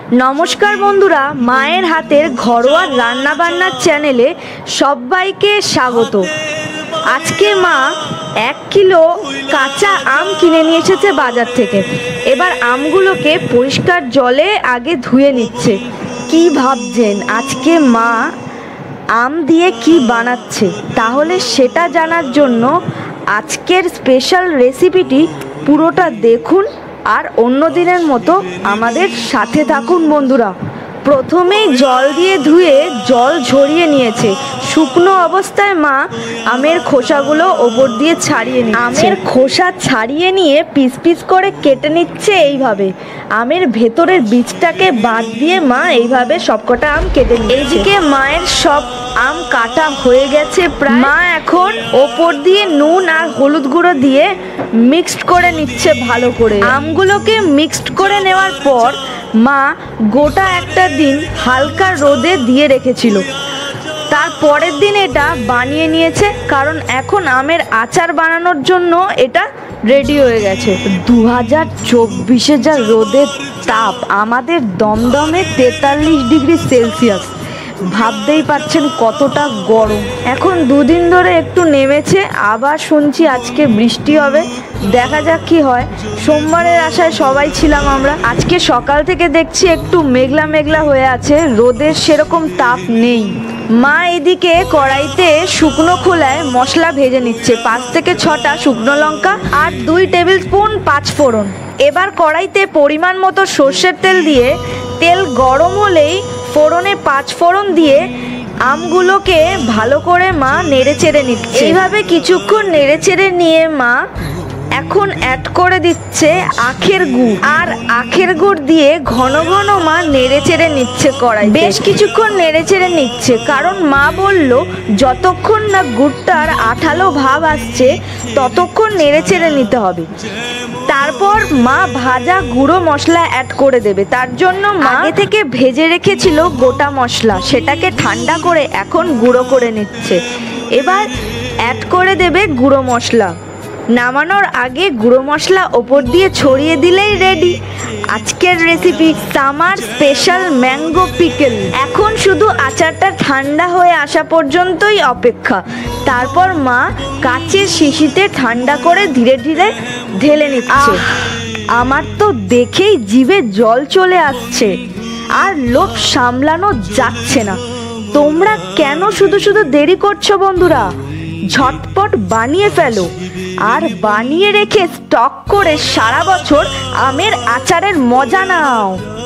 নমস্কার বন্ধুরা, মায়ের হাতের ঘরোয়া রান্নাবান্নার চ্যানেলে সবাইকে স্বাগত। আজকে মা 1 কিলো কাঁচা আম কিনে নিয়ে এসেছে বাজার থেকে। এবার আমগুলোকে পরিষ্কার জলে আগে ধুয়ে নিচ্ছে। কি ভাবছেন আজকে মা আম দিয়ে কি বানাচ্ছে? তাহলে সেটা জানার জন্য আজকের স্পেশাল রেসিপিটি পুরোটা দেখুন আর অন্য দিনের মতো আমাদের সাথে থাকুন বন্ধুরা। প্রথমেই জল দিয়ে ধুয়ে জল ঝরিয়ে নিয়েছে। শুকনো অবস্থায় মা আমের খোসাগুলো ওপর দিয়ে ছাড়িয়ে নিচ্ছে। আমের খোসা ছাড়িয়ে নিয়ে পিস পিস করে কেটে নিচ্ছে। এইভাবে আমের ভেতরের বীজটাকে বাদ দিয়ে মা এইভাবে সবকটা আম কেটে নিচ্ছে। এইদিকে মায়ের সব আম কাটা হয়ে গেছে প্রায়। মা এখন ওপর দিয়ে নুন আর হলুদ গুঁড়ো দিয়ে মিক্সড করে নিচ্ছে ভালো করে। আমগুলোকে মিক্সড করে নেওয়ার পর মা গোটা একটা দিন হালকা রোদে দিয়ে রেখেছিল। তার পরের দিন এটা বানিয়ে নিয়েছে, কারণ এখন আমের আচার বানানোর জন্য এটা রেডি হয়ে গেছে। 2024-এ যা রোদের তাপ, আমাদের দমদমে 43 ডিগ্রি সেলসিয়াস। ভাবতেই পারছেন কতটা গরম। এখন দুদিন ধরে একটু নেমেছে, আবার শুনছি আজকে বৃষ্টি হবে। দেখা যাক কি হয়। সোমবারের আশায় সবাই ছিলাম আমরা। আজকে সকাল থেকে দেখছি একটু মেঘলা মেঘলা হয়ে আছে, রোদের সেরকম তাপ নেই। মা এদিকে কড়াইতে শুকনো খোলায় মশলা ভেজে নিচ্ছে। 5 থেকে 6টা শুকনো লঙ্কা আর 2 টেবিল স্পুন পাঁচফোড়ন। এবার কড়াইতে পরিমাণ মতো সর্ষের তেল দিয়ে তেল গরম হলেই ফোড়নে পাঁচফোড়ন দিয়ে আমগুলোকে ভালো করে মা নেড়ে চেড়ে নিচ্ছে। এইভাবে কিছুক্ষণ নেড়ে চেড়ে নিয়ে মা এখন অ্যাড করে দিচ্ছে আখের গুড়। আর আখের গুড় দিয়ে ঘন ঘন মা নেড়ে চেড়ে নিচ্ছে কড়াই। বেশ কিছুক্ষণ নেড়ে চেড়ে নিচ্ছে, কারণ মা বলল যতক্ষণ না গুড়টার আঠালো ভাব আসছে ততক্ষণ নেড়ে চেড়ে নিতে হবে। তারপর মা ভাজা গুঁড়ো মশলা অ্যাড করে দেবে। তার জন্য মা আগে থেকে ভেজে রেখেছিল গোটা মশলা, সেটাকে ঠান্ডা করে এখন গুঁড়ো করে নিচ্ছে। এবার অ্যাড করে দেবে গুঁড়ো মশলা। নামানোর আগে গুঁড়ো মশলা ওপর দিয়ে ছড়িয়ে দিলেই রেডি আজকের recipe summer special mango pickle. এখন শুধু আচারটা ঠান্ডা হয়ে আসা পর্যন্তই অপেক্ষা। তারপর মা কাচের শিশিতে ঠান্ডা করে ধীরে ধীরে ঢেলে নিচ্ছে। আমার তো দেখেই জিভে জল চলে আসছে, আর লোভ সামলানো যাচ্ছে না। তোমরা কেন শুধু শুধু দেরি করছো বন্ধুরা? ঝটপট বানিয়ে ফেলো আর বানিয়ে রেখে স্টক করে সারা বছর আমের আচারের মজা নাও।